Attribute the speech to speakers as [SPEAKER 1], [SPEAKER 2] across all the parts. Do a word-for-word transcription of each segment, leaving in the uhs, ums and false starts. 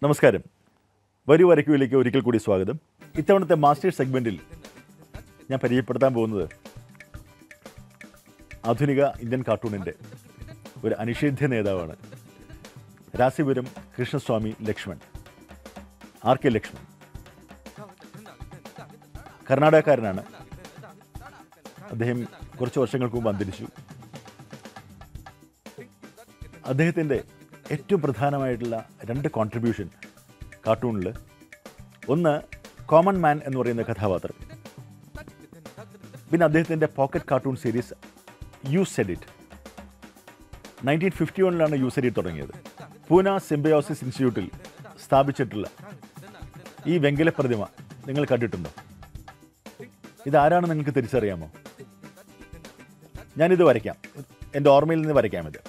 [SPEAKER 1] നമസ്കാരം. വരൂ വരയ്ക്കുവിലേക്ക് ഒരിക്കൽ കൂടി സ്വാഗതം. ഇത്തവണത്തെ മാസ്റ്റേഴ്സ് സെഗ്മെൻറ്റിൽ ഞാൻ പരിചയപ്പെടുത്താൻ പോകുന്നത് ആധുനിക ഇന്ത്യൻ കാർട്ടൂണിൻ്റെ ഒരു അനിഷേധ്യ നേതാവാണ്. Rasipuram Krishnaswamy Laxman, R K Laxman. കർണാടകക്കാരനാണ്. അദ്ദേഹം കുറച്ച് വർഷങ്ങൾക്ക് മുമ്പ് അന്തരിച്ചു. അദ്ദേഹത്തിൻ്റെ ഏറ്റവും പ്രധാനമായിട്ടുള്ള രണ്ട് കോൺട്രിബ്യൂഷൻ കാർട്ടൂണിൽ, ഒന്ന് കോമൺ മാൻ എന്ന് പറയുന്ന കഥാപാത്രം, പിന്നെ അദ്ദേഹത്തിൻ്റെ pocket cartoon series you said it. Nineteen fifty വണ്ണിലാണ് യു സെഡ് ഇറ്റ് തുടങ്ങിയത്. പൂന സിംബയോസിസ് ഇൻസ്റ്റിറ്റ്യൂട്ടിൽ സ്ഥാപിച്ചിട്ടുള്ള ഈ വെങ്കല പ്രതിമ നിങ്ങൾ കണ്ടിട്ടുണ്ടോ? ഇതാരാണ് നിങ്ങൾക്ക് തിരിച്ചറിയാമോ? ഞാനിത് വരയ്ക്കാം, എൻ്റെ ഓർമ്മയിൽ നിന്ന് വരയ്ക്കാം. ഇത്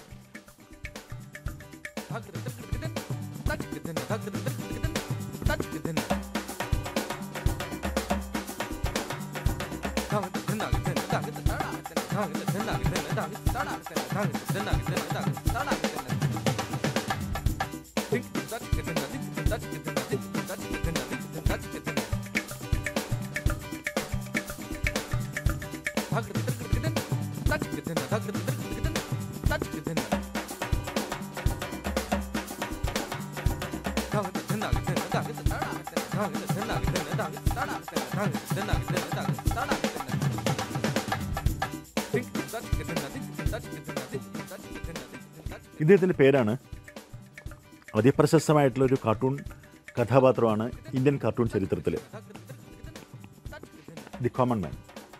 [SPEAKER 1] ഇദ്ദേഹത്തിൻ്റെ പേരാണ്. അതിപ്രശസ്തമായിട്ടുള്ളൊരു കാർട്ടൂൺ കഥാപാത്രമാണ് ഇന്ത്യൻ കാർട്ടൂൺ ചരിത്രത്തിൽ the common man.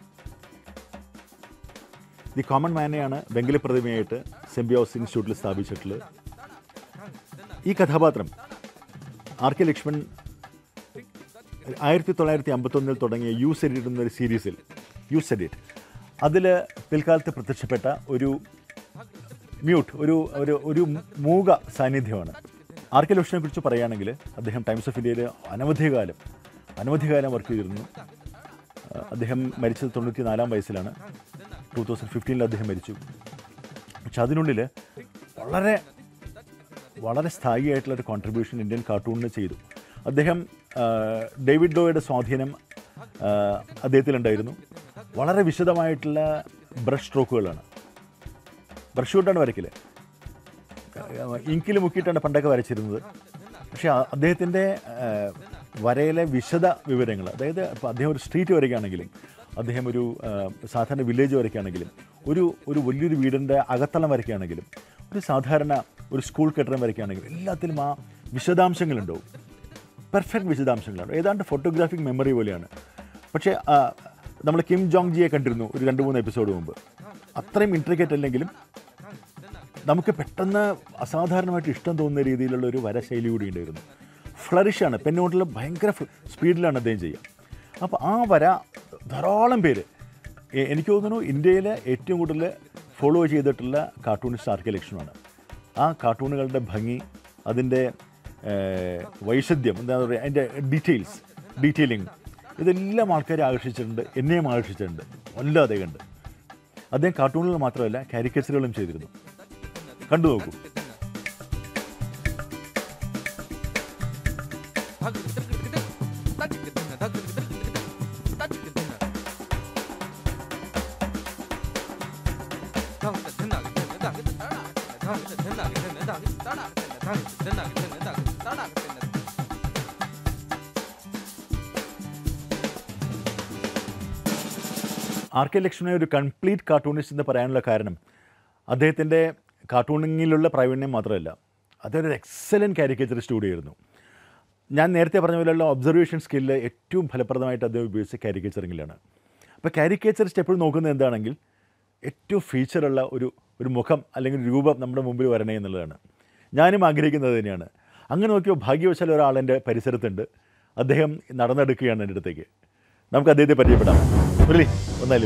[SPEAKER 1] The common മാനെയാണ് വെങ്കല പ്രതിമയായിട്ട് സിംബയോസിസ് ഇൻസ്റ്റിറ്റ്യൂട്ടിൽ സ്ഥാപിച്ചിട്ടുള്ളത്. ഈ കഥാപാത്രം ആർ കെ ലക്ഷ്മൺ ആയിരത്തി തൊള്ളായിരത്തി അമ്പത്തൊന്നിൽ തുടങ്ങിയ യു സെഡ് ഇറ്റ് എന്നൊരു സീരീസിൽ, യു സെഡ് ഇറ്റ്, അതിൽ പിൽക്കാലത്ത് പ്രത്യക്ഷപ്പെട്ട ഒരു മ്യൂട്ട്, ഒരു ഒരു ഒരു മൂക സാന്നിധ്യമാണ്. ആർ കെ ലക്ഷ്മണെ കുറിച്ച് പറയുകയാണെങ്കിൽ അദ്ദേഹം ടൈംസ് ഓഫ് ഇന്ത്യയിൽ അനവധി കാലം അനവധി കാലം വർക്ക് ചെയ്തിരുന്നു. അദ്ദേഹം മരിച്ചത് തൊണ്ണൂറ്റി നാലാം വയസ്സിലാണ്. ടൂ തൗസൻഡ് ഫിഫ്റ്റീനിൽ അദ്ദേഹം മരിച്ചു. പക്ഷെ അതിനുള്ളിൽ വളരെ വളരെ സ്ഥായിയായിട്ടുള്ളൊരു കോൺട്രിബ്യൂഷൻ ഇന്ത്യൻ കാർട്ടൂണിന് ചെയ്തു. അദ്ദേഹം ഡേവിഡ് ലോയുടെ സ്വാധീനം അദ്ദേഹത്തിലുണ്ടായിരുന്നു. വളരെ വിശദമായിട്ടുള്ള ബ്രഷ് സ്ട്രോക്കുകളാണ്. ബ്രഷ് കൊണ്ടാണ് വരയ്ക്കൽ, ഇങ്കിൽ മുക്കിയിട്ടാണ് പണ്ടൊക്കെ വരച്ചിരുന്നത്. പക്ഷേ അദ്ദേഹത്തിൻ്റെ വരയിലെ വിശദ വിവരങ്ങൾ, അതായത് ഇപ്പോൾ അദ്ദേഹം ഒരു സ്ട്രീറ്റ് വരയ്ക്കുകയാണെങ്കിലും, അദ്ദേഹം ഒരു സാധാരണ വില്ലേജ് വരയ്ക്കുകയാണെങ്കിലും, ഒരു ഒരു വലിയൊരു വീടിൻ്റെ അകത്തളം വരയ്ക്കുകയാണെങ്കിലും, ഒരു സാധാരണ ഒരു സ്കൂൾ കെട്ടിടം വരയ്ക്കുകയാണെങ്കിലും, എല്ലാത്തിലും ആ വിശദാംശങ്ങളുണ്ടാവും. പെർഫെക്റ്റ് വിശദാംശങ്ങളാണ്. ഏതാണ്ട് ഫോട്ടോഗ്രാഫിക് മെമ്മറി പോലെയാണ്. പക്ഷേ നമ്മൾ കിം ജോങ് ജിയെ കണ്ടിരുന്നു ഒരു രണ്ട് മൂന്ന് എപ്പിസോഡ് മുമ്പ്. അത്രയും ഇൻട്രിക്കേറ്റ് അല്ലെങ്കിലും നമുക്ക് പെട്ടെന്ന് അസാധാരണമായിട്ട് ഇഷ്ടം തോന്നുന്ന രീതിയിലുള്ള ഒരു വരശൈലി കൂടി ഉണ്ടായിരുന്നു. ഫ്ലറിഷാണ്, പെന്നോട്ടിൽ ഭയങ്കര സ്പീഡിലാണ് അദ്ദേഹം ചെയ്യുക. അപ്പോൾ ആ വര ധാരാളം പേര്, എനിക്ക് തോന്നുന്നു ഇന്ത്യയിലെ ഏറ്റവും കൂടുതൽ ഫോളോ ചെയ്തിട്ടുള്ള കാർട്ടൂണിസ്റ്റ് ആർ കെ ലക്ഷ്മണാണ്. ആ കാർട്ടൂണുകളുടെ ഭംഗി, അതിൻ്റെ വൈശദ്യം, എന്താ പറയുക, അതിൻ്റെ ഡീറ്റെയിൽസ്, ഡീറ്റെയിലിംഗ്, ഇതെല്ലാം ആൾക്കാരെ ആകർഷിച്ചിട്ടുണ്ട്. എന്നെയും ആകർഷിച്ചിട്ടുണ്ട് വല്ലാതെ കണ്ട്. അദ്ദേഹം കാർട്ടൂണുകൾ മാത്രമല്ല കാരിക്കേച്ചറുകളും ചെയ്തിരുന്നു. കണ്ടു നോക്കൂ. ആർ കെ ലക്ഷ്മണനെ ഒരു കംപ്ലീറ്റ് കാർട്ടൂണിസ്റ്റ് എന്ന് പറയാനുള്ള കാരണം അദ്ദേഹത്തിൻ്റെ കാർട്ടൂണിങ്ങിലുള്ള പ്രാവീണ്യം മാത്രമല്ല, അതൊരു എക്സലൻറ്റ് കാരിക്കേച്ചറിസ്റ്റ് കൂടിയായിരുന്നു. ഞാൻ നേരത്തെ പറഞ്ഞ പോലെയുള്ള ഒബ്സർവേഷൻ സ്കില്ല് ഏറ്റവും ഫലപ്രദമായിട്ട് അദ്ദേഹം ഉപയോഗിച്ച കാരിക്കേച്ചറിങ്ങിലാണ്. അപ്പോൾ കാരിക്കേച്ചറിസ്റ്റ് എപ്പോഴും നോക്കുന്നത് എന്താണെങ്കിൽ ഏറ്റവും ഫീച്ചറുള്ള ഒരു ഒരു മുഖം അല്ലെങ്കിൽ രൂപം നമ്മുടെ മുമ്പിൽ വരണേ എന്നുള്ളതാണ്. ഞാനും ആഗ്രഹിക്കുന്നത് തന്നെയാണ്. അങ്ങനെ നോക്കിയോ ഭാഗ്യവശാൽ ഒരാൾ എൻ്റെ പരിസരത്തുണ്ട്. അദ്ദേഹം നടന്നെടുക്കുകയാണ് എൻ്റെ അടുത്തേക്ക്. നമുക്ക് അദ്ദേഹത്തെ പരിചയപ്പെടാം. മുരളി, വന്നാലും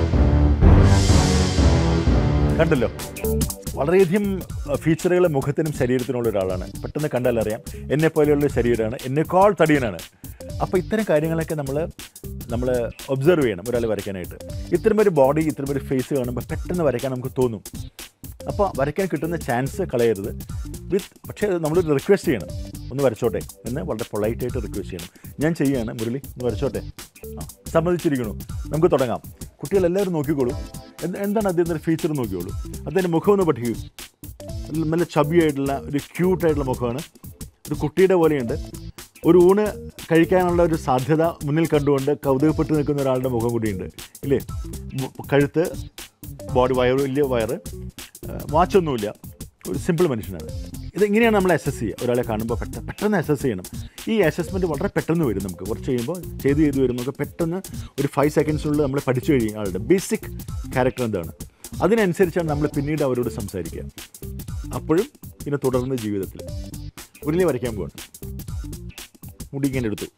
[SPEAKER 1] കണ്ടല്ലോ, വളരെയധികം ഫീച്ചറുകൾ മുഖത്തിനും ശരീരത്തിനുള്ള ഒരാളാണ്. പെട്ടെന്ന് കണ്ടാലറിയാം എന്നെപ്പോലെയുള്ള ശരീരമാണ്, എന്നെക്കാൾ തടിയനാണ്. അപ്പോൾ ഇത്തരം കാര്യങ്ങളൊക്കെ നമ്മൾ നമ്മൾ ഒബ്സർവ് ചെയ്യണം ഒരാൾ വരയ്ക്കാനായിട്ട്. ഇത്തരമൊരു ബോഡി, ഇത്തരമൊരു ഫേസ് കാണുമ്പോൾ പെട്ടെന്ന് വരയ്ക്കാൻ നമുക്ക് തോന്നും. അപ്പോൾ വരയ്ക്കാൻ കിട്ടുന്ന ചാൻസ് കളയരുത്. വിത്ത് പക്ഷേ നമ്മളൊരു റിക്വസ്റ്റ് ചെയ്യണം, ഒന്ന് വരച്ചോട്ടെ എന്ന് വളരെ പൊളൈറ്റായിട്ട് റിക്വസ്റ്റ് ചെയ്യണം. ഞാൻ ചെയ്യുകയാണ്, മുരളി ഒന്ന് വരച്ചോട്ടെ. ആ സമ്മതിച്ചിരിക്കണു, നമുക്ക് തുടങ്ങാം. കുട്ടികളെല്ലാവരും നോക്കിക്കോളൂ. എന്ത് എന്താണ് അദ്ദേഹത്തിൻ്റെ ഫീച്ചർ നോക്കിക്കോളൂ. അദ്ദേഹത്തിൻ്റെ മുഖം ഒന്ന് പഠിക്കൂ. നല്ല ചബിയായിട്ടുള്ള ഒരു ക്യൂട്ടായിട്ടുള്ള മുഖമാണ്. ഒരു കുട്ടിയുടെ പോലെയുണ്ട്. ഒരു ഊണ് കഴിക്കാനുള്ള ഒരു സാധ്യത മുന്നിൽ കണ്ടുകൊണ്ട് കൗതുകപ്പെട്ട് നിൽക്കുന്ന ഒരാളുടെ മുഖം കൂടിയുണ്ട് ഇല്ലേ. കഴുത്ത്, ബോഡി, വയറ്, വലിയ വയറ്, വാച്ചൊന്നുമില്ല. ഒരു സിമ്പിൾ മനുഷ്യനാണ്. ഇതെങ്ങനെയാണ് നമ്മൾ അസസ് ചെയ്യുക? ഒരാളെ കാണുമ്പോൾ പെട്ടെന്ന് പെട്ടെന്ന് അസസ് ചെയ്യണം. ഈ അസസ്മെൻറ്റ് വളരെ പെട്ടെന്ന് വരും. നമുക്ക് കുറച്ച് കഴിയുമ്പോൾ ചെയ്ത് ചെയ്ത് വരും. നമുക്ക് പെട്ടെന്ന് ഒരു ഫൈവ് സെക്കൻഡ്സിനുള്ളിൽ നമ്മൾ പഠിച്ചു കഴിയും ആളുടെ ബേസിക് ക്യാരക്ടർ എന്താണ്. അതിനനുസരിച്ചാണ് നമ്മൾ പിന്നീട് അവരോട് സംസാരിക്കുക. അപ്പോഴും പിന്നെ തുടർന്ന് ജീവിതത്തിൽ ഉരുളി വരയ്ക്കാൻ പോവാണ്. മുടി ഇങ്ങനെ എടുത്തു.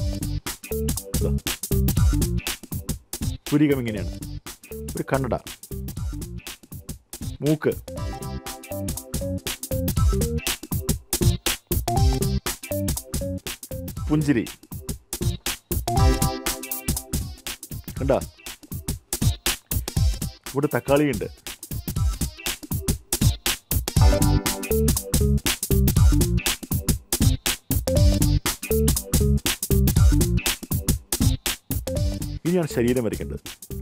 [SPEAKER 1] പുരികം ഇങ്ങനെയാണ്. ഒരു കണ്ണട, മൂക്ക്, പുഞ്ചിരി കണ്ട. ഇവിടെ തക്കാളിയുണ്ട്. ഇനിയാണ് ശരീരം വരയ്ക്കേണ്ടത്.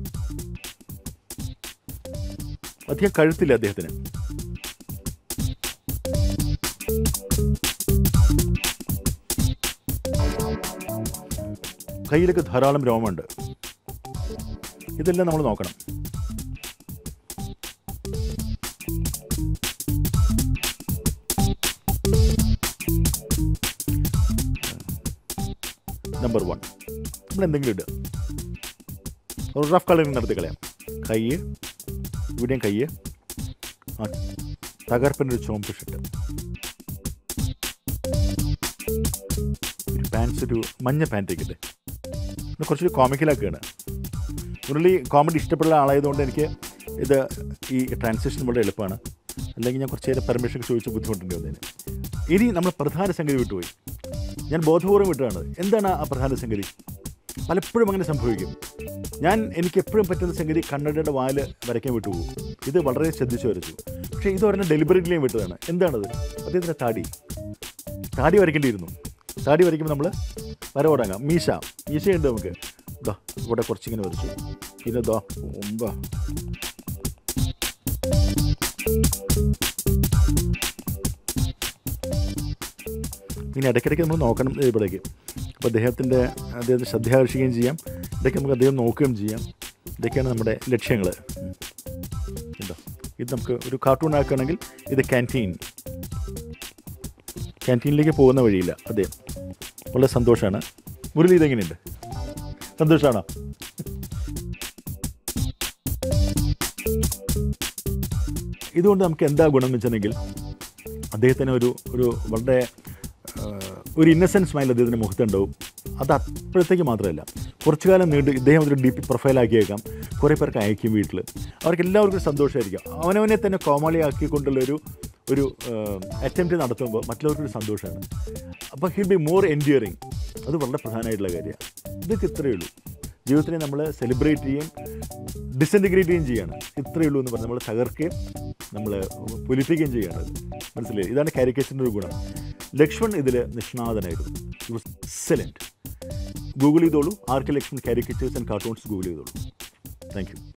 [SPEAKER 1] അധികം കഴുത്തില്ല അദ്ദേഹത്തിന്. കയ്യിലൊക്കെ ധാരാളം രോമമുണ്ട്. ഇതെല്ലാം നമ്മൾ നോക്കണം. നമ്പർ വൺ, നമ്മൾ എന്തെങ്കിലും ഇടുക. ഒരു റഫ് കളറിങ് നടത്തി കളയാം. കൈ, ഇവിടെയും കൈ, ആ തകർപ്പിൻ്റെ ഒരു ചുവപ്പ് ഷർട്ട്, ഒരു പാൻസ്, ഒരു മഞ്ഞ പാൻറ്റേക്കിട്ട് കുറച്ചൊരു കോമിക്കലാക്കുകയാണ്. മുരളി കോമഡി ഇഷ്ടപ്പെടുന്ന ആളായതുകൊണ്ട് എനിക്ക് ഇത് ഈ ട്രാൻസാക്ഷൻ വളരെ എളുപ്പമാണ്. അല്ലെങ്കിൽ ഞാൻ കുറച്ച് നേരം പെർമിഷൻ ചോദിച്ച് ബുദ്ധിമുട്ടുണ്ട് വന്നതിന്. ഇനി നമ്മൾ പ്രധാന സംഗതി വിട്ടുപോയി. ഞാൻ ബോധപൂർവ്വം വിട്ടതാണ്. എന്താണ് ആ പ്രധാന സംഗതി? പലപ്പോഴും അങ്ങനെ സംഭവിക്കും. ഞാൻ എനിക്ക് എപ്പോഴും പറ്റുന്ന സംഗതി കണ്ണടയുടെ വാല് വരയ്ക്കാൻ വിട്ടുപോകും. ഇത് വളരെ ശ്രദ്ധിച്ച് വരച്ചു. പക്ഷേ ഇത് ഒരെണ്ണം ഡെലിബറേറ്റ്ലിയും വിട്ടതാണ്. എന്താണത്? അദ്ദേഹത്തിൻ്റെ താടി താടി വരയ്ക്കേണ്ടിയിരുന്നു. താടി വരയ്ക്കുമ്പോൾ നമ്മൾ വര തുടങ്ങാം. മീശ മീശയുണ്ട് നമുക്ക്. ഇതാ ഇവിടെ കുറച്ചിങ്ങനെ വരച്ചു. പിന്നെ ഇതാ ഒമ്പ ഇനി ഇടയ്ക്കിടയ്ക്ക് നമ്മൾ നോക്കണം ഇവിടേക്ക്. അപ്പോൾ അദ്ദേഹത്തിൻ്റെ അദ്ദേഹത്തെ ശ്രദ്ധയാകർഷിക്കുകയും ചെയ്യാം. ഇടയ്ക്ക് നമുക്ക് അദ്ദേഹം നോക്കുകയും ചെയ്യാം. ഇതൊക്കെയാണ് നമ്മുടെ ലക്ഷ്യങ്ങൾ. എന്താ ഇത് നമുക്ക് ഒരു കാർട്ടൂൺ ആക്കുകയാണെങ്കിൽ ഇത് ക്യാൻറ്റീൻ ക്യാൻറ്റീനിലേക്ക് പോകുന്ന വഴിയില്ല. അദ്ദേഹം വളരെ സന്തോഷമാണ്. മുരളി ഇതെങ്ങനെയുണ്ട്? സന്തോഷമാണോ? ഇതുകൊണ്ട് നമുക്ക് എന്താ ഗുണം എന്ന് വെച്ചിട്ടുണ്ടെങ്കിൽ അദ്ദേഹത്തിന് ഒരു ഒരു വളരെ ഒരു ഇന്നസെൻറ്റ് സ്മൈൽ അദ്ദേഹത്തിൻ്റെ മുഖത്തുണ്ടാവും. അത് അപ്പോഴത്തേക്ക് മാത്രമല്ല, കുറച്ചു കാലം നീണ്ട് ഇദ്ദേഹം ഒരു ഡി പി പ്രൊഫൈലാക്കിയേക്കാം. കുറേ പേർക്ക് അയക്കും വീട്ടിൽ. അവർക്ക് എല്ലാവർക്കും സന്തോഷമായിരിക്കും. അവനവനെ തന്നെ കോമാളിയാക്കിക്കൊണ്ടുള്ളൊരു ഒരു അറ്റംപ്റ്റ് നടത്തുമ്പോൾ മറ്റുള്ളവർക്കൊരു സന്തോഷമാണ്. അപ്പോൾ ഹിൽ ബി മോർ എൻഡ്യൂറിങ്. അത് വളരെ പ്രധാനമായിട്ടുള്ള കാര്യമാണ്. ഇതൊക്കെ ഇത്രയേ ഉള്ളൂ. ജീവിതത്തിനെ നമ്മൾ സെലിബ്രേറ്റ് ചെയ്യും, ഡിസൻറ്റിഗ്രേറ്റ് ചെയ്യുകയും ചെയ്യാണ്. ഇത്രയേ ഉള്ളൂ എന്ന് പറഞ്ഞ് നമ്മൾ തകർക്കുകയും നമ്മൾ പൊലിപ്പിക്കുകയും ചെയ്യേണ്ടത്. മനസ്സിലായി? ഇതാണ് കാരിക്കേച്ചറിൻ്റെ ഒരു ഗുണം. ലക്ഷ്മൺ ഇതിൽ നിഷ്ണാതനായിരുന്നു. It was excellent. ഗൂഗിൾ ചെയ്തോളൂ. R K Laxman caricatures and cartoons Google ചെയ്തോളൂ. Thank U.